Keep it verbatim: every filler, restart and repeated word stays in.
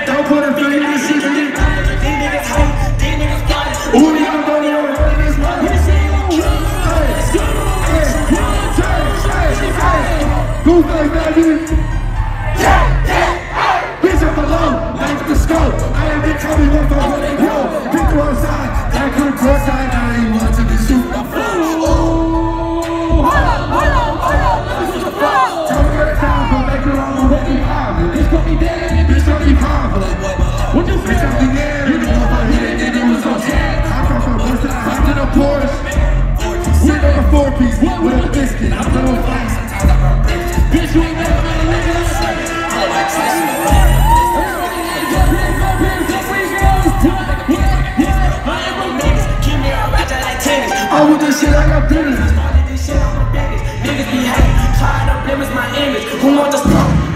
Don't put a feeling in this shit. These niggas hate, these niggas got it. Ooh, we gon' go there with this money. Who thinks that is? Yeah, yeah, bitch, I'm alone. Thanks to scope. I ain't been telling you what's on the road. Pick one side, that could cross side. I ain't want to be shooting the floor. Hold up, hold up, hold up. This is the floor. Tell me the time, but make it on the way to power. Bitch, gon' be dead, bitch, gon' be power. What you say? Bitch, I'm the air. You know if I hit it, then it was on ten. I come from West Side, I to the Porsche. We make a four-piece with a biscuit. I'm so fast. Bitch, you ain't never been a nigga. I want this shit like I'm business. Niggas be hating, trying to blemish my image. Who want the smoke?